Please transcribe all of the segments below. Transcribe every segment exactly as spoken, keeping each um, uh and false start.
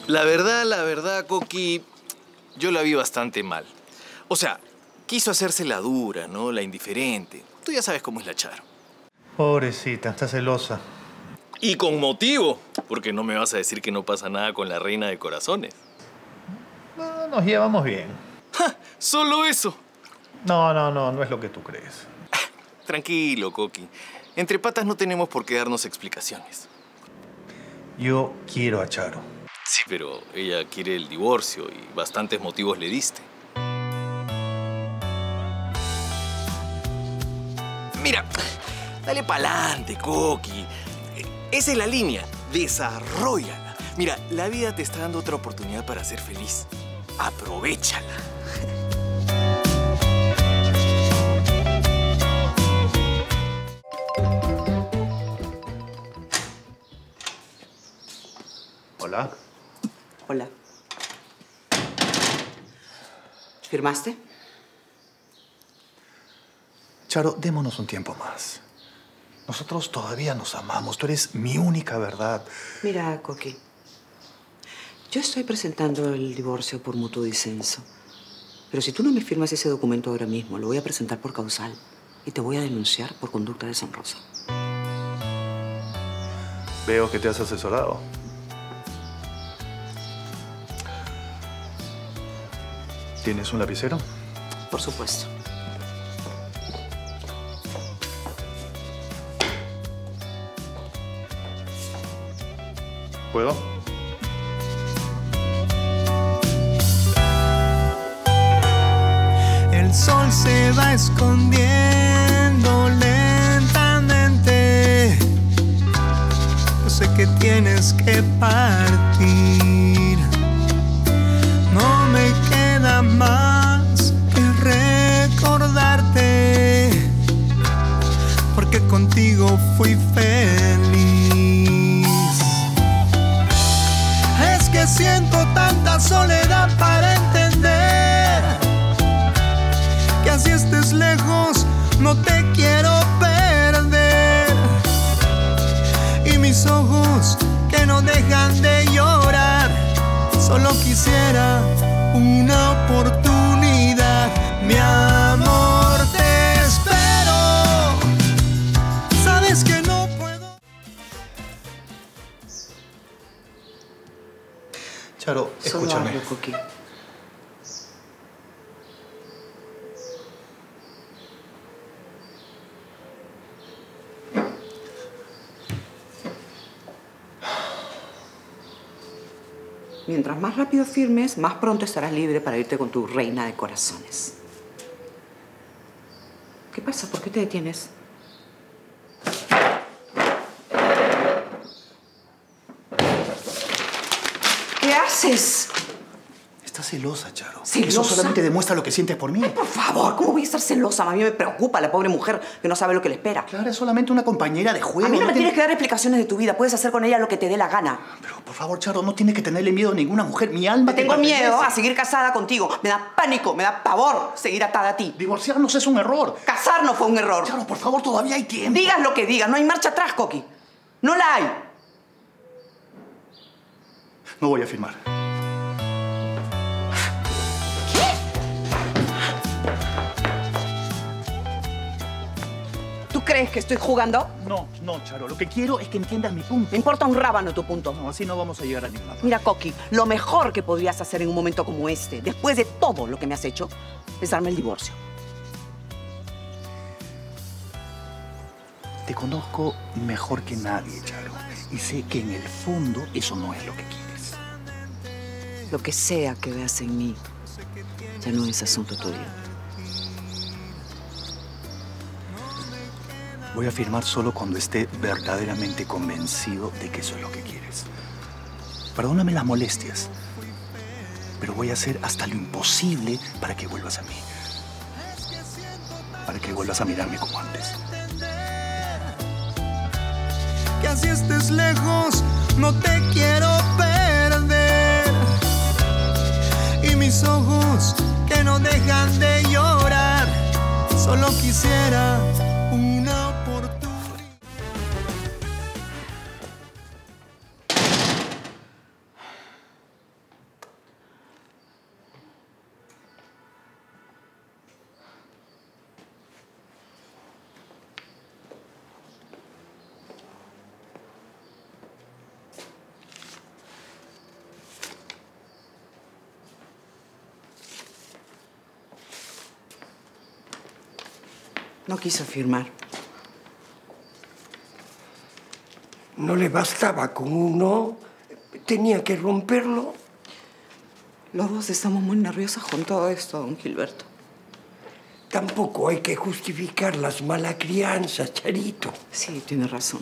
La verdad, la verdad, Coqui, yo la vi bastante mal. O sea, quiso hacerse la dura, ¿no? La indiferente. Tú ya sabes cómo es la Charo. Pobrecita, está celosa. Y con motivo, porque no me vas a decir que no pasa nada con la reina de corazones. No, nos llevamos bien. ¡Ja! ¿Solo eso? No, no, no, no es lo que tú crees. Tranquilo, Coqui. Entre patas no tenemos por qué darnos explicaciones. Yo quiero a Charo. Sí, pero ella quiere el divorcio y bastantes motivos le diste. Mira, dale pa'lante, Coqui. Esa es la línea. Desarróllala. Mira, la vida te está dando otra oportunidad para ser feliz. Aprovéchala. Hola. Hola. ¿Firmaste? Charo, démonos un tiempo más. Nosotros todavía nos amamos. Tú eres mi única verdad. Mira, Coqui. Yo estoy presentando el divorcio por mutuo disenso. Pero si tú no me firmas ese documento ahora mismo, lo voy a presentar por causal y te voy a denunciar por conducta deshonrosa. Veo que te has asesorado. ¿Tienes un lapicero? Por supuesto. ¿Puedo? El sol se va escondiendo lentamente. Yo sé que tienes que partir. No me queda más que recordarte, porque contigo fui feliz. Es que siento tanta soledad para entender que así estés lejos, no te quiero perder. Y mis ojos que no dejan de llorar, solo quisiera una oportunidad. Mi amor, te espero. Sabes que no puedo. Charo, Solo escúchame. hablo, Coqui. Mientras más rápido firmes, más pronto estarás libre para irte con tu reina de corazones. ¿Qué pasa? ¿Por qué te detienes? ¿Qué haces? Estás celosa, Charo. ¿Celosa? Eso solamente demuestra lo que sientes por mí. Ay, por favor, ¿cómo voy a estar celosa? A mí me preocupa la pobre mujer que no sabe lo que le espera. Clara es solamente una compañera de juego. A mí no me tiene- tienes que dar explicaciones de tu vida. Puedes hacer con ella lo que te dé la gana. Pero, por favor, Charo, no tienes que tenerle miedo a ninguna mujer. Mi alma te Tengo pertenece. miedo a seguir casada contigo. Me da pánico, me da pavor seguir atada a ti. Divorciarnos es un error. Casarnos fue un error. Charo, por favor, todavía hay tiempo. Digas lo que digas, no hay marcha atrás, Coqui. No la hay. No voy a firmar. ¿Tú crees que estoy jugando? No, no, Charo. Lo que quiero es que entiendas mi punto. Me importa un rábano tu punto. No, así no vamos a llegar a ninguna parte. Mira, Coqui, lo mejor que podrías hacer en un momento como este, después de todo lo que me has hecho, es darme el divorcio. Te conozco mejor que nadie, Charo. Y sé que en el fondo eso no es lo que quieres. Lo que sea que veas en mí, ya no es asunto tuyo. Voy a firmar solo cuando esté verdaderamente convencido de que eso es lo que quieres. Perdóname las molestias, pero voy a hacer hasta lo imposible para que vuelvas a mí. Para que vuelvas a mirarme como antes. Que así estés lejos, no te quiero perder. Y mis ojos que no dejan de llorar, solo quisiera una oportunidad. No quiso firmar. No le bastaba con uno, tenía que romperlo. Los dos estamos muy nerviosos con todo esto, don Gilberto. Tampoco hay que justificar las malas crianzas, Charito. Sí, tiene razón.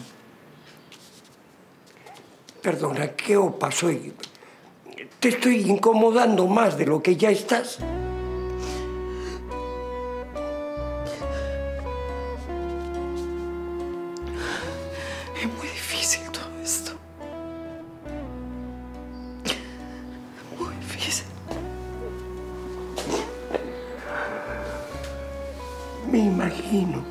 Perdona, ¿qué os pasó? Te estoy incomodando más de lo que ya estás. Es muy difícil todo esto. Muy difícil. Me imagino.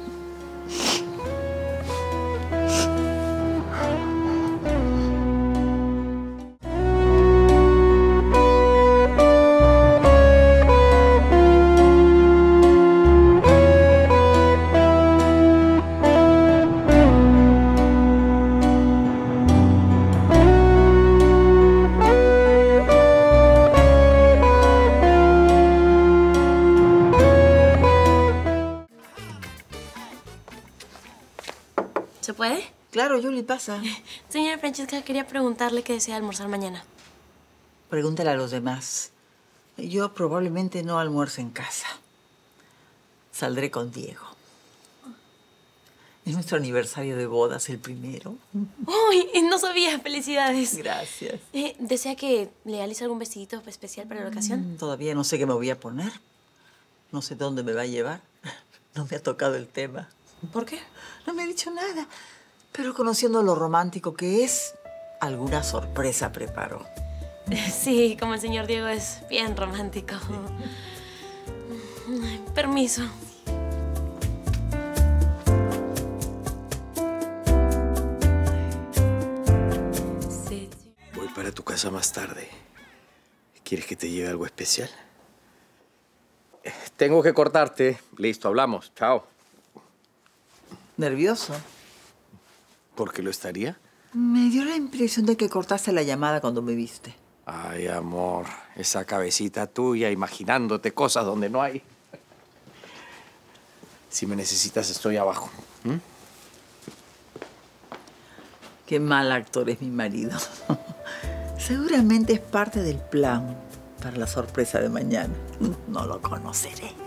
¿Se puede? Claro, Julie, pasa. Señora Francesca, quería preguntarle qué desea almorzar mañana. Pregúntale a los demás. Yo probablemente no almuerzo en casa. Saldré con Diego. Es nuestro aniversario de bodas, el primero. ¡Uy! No sabía. ¡Felicidades! Gracias. Eh, ¿Desea que le alice algún vestidito especial para la ocasión? Mm, todavía no sé qué me voy a poner. No sé dónde me va a llevar. No me ha tocado el tema. ¿Por qué? No me ha dicho nada. Pero conociendo lo romántico que es, alguna sorpresa preparó. Sí, como el señor Diego es bien romántico. Permiso. Voy para tu casa más tarde. ¿Quieres que te lleve algo especial? Tengo que cortarte. Listo, hablamos. Chao. ¿Nervioso? ¿Por qué lo estaría? Me dio la impresión de que cortaste la llamada cuando me viste. Ay, amor, esa cabecita tuya imaginándote cosas donde no hay. Si me necesitas, estoy abajo. ¿Mm? Qué mal actor es mi marido. Seguramente es parte del plan para la sorpresa de mañana. No lo conoceré.